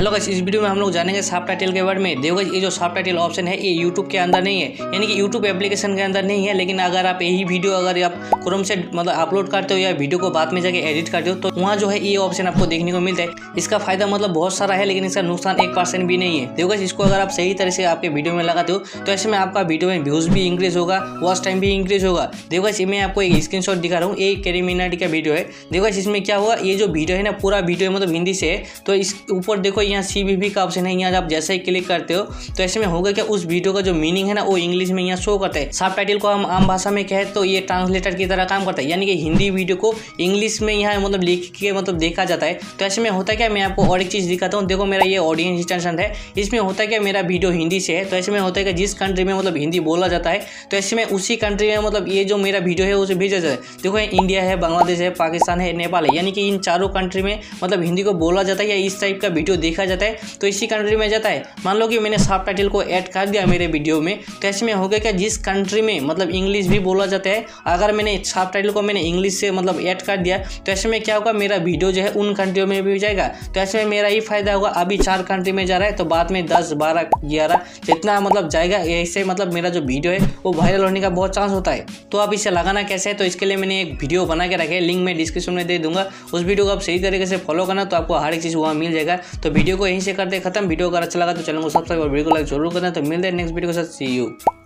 Hello guys, इस video में हम लोग जानेंगे सब टाइटल के बारे में। देखो गाइस, ये जो सब टाइटल ऑप्शन है ये यूट्यूब के अंदर नहीं है, यानी कि यूट्यूब एप्लीकेशन के अंदर नहीं है। लेकिन अगर आप यही वीडियो अगर आप क्रोम से मतलब अपलोड करते हो या वीडियो को बाद में जाके एडिट करते हो तो वहाँ जो है ये ऑप्शन आपको देखने को मिलता है। इसका फायदा मतलब बहुत सारा है, लेकिन इसका नुकसान 1% भी नहीं है। देखो गाइस, इसको अगर आप सही तरह से आपके वीडियो में लगाते हो तो ऐसे में आपका वीडियो में व्यूज भी इंक्रीज होगा, वॉच टाइम भी इंक्रीज होगा। देखो गाइस, मैं आपको एक स्क्रीनशॉट दिखा रहा हूँ, एक 3 मिनट का वीडियो है। देखो गाइस, इसमें क्या हुआ, ये जो वीडियो है ना पूरा वीडियो मतलब हिंदी से है। तो इस ऊपर देखो यहाँ CVV का ऑप्शन है, यहाँ आप जैसे ही क्लिक करते हो तो ऐसे में होगा क्या, उस वीडियो का जो मीनिंग है ना वो इंग्लिश में यहाँ शो करता है। सब टाइटल को हम आम भाषा में कहें तो ये ट्रांसलेटर की तरह काम करता है, यानी कि हिंदी वीडियो को इंग्लिश में यहाँ मतलब लिख के मतलब देखा जाता है। तो ऐसे में होता है क्या, मैं आपको और एक चीज़ दिखाता हूँ। देखो मेरा ये ऑडियंस एक्सटेंशन है, इसमें होता है क्या, मेरा वीडियो हिंदी से है। तो ऐसे में होता है कि जिस कंट्री में मतलब हिंदी बोला जाता है तो ऐसे में उसी कंट्री में मतलब ये जो मेरा वीडियो है उसे भेजा जाता है। देखो इंडिया है, बांग्लादेश है, पाकिस्तान है, नेपाल है, यानी कि इन चारों कंट्री में मतलब हिंदी को बोला जाता है या इस टाइप का वीडियो देखा जाता है तो इसी कंट्री में जाता है। मान लो कि मैंने सब टाइटल को ऐड कर दिया मेरे वीडियो में, तो ऐसे में हो गया क्या, जिस कंट्री में मतलब इंग्लिश भी बोला जाता है, अगर मैंने सब टाइटल को मैंने इंग्लिश से मतलब ऐड कर दिया तो ऐसे में क्या होगा, मेरा वीडियो जो है उन कंट्रियों में भी जाएगा। तो ऐसे में मेरा ही फायदा होगा। अभी 4 कंट्री में जा रहा है तो बाद में 10, 12, 11 जितना मतलब जाएगा, ऐसे मतलब मेरा जो वीडियो है वो वायरल होने का बहुत चांस होता है। तो आप इसे लगाना कैसे है, तो इसके लिए मैंने एक वीडियो बना के रखे, लिंक मैं डिस्क्रिप्शन में दे दूंगा। उस वीडियो को आप सही तरीके से फॉलो करना तो आपको हर एक चीज़ वहाँ मिल जाएगा। तो वीडियो को यहीं से करते खत्म। वीडियो अगर अच्छा लगा तो चैनल को सब्सक्राइब और वीडियो को लाइक जरूर करना। तो मिलते हैं नेक्स्ट वीडियो के साथ। See you.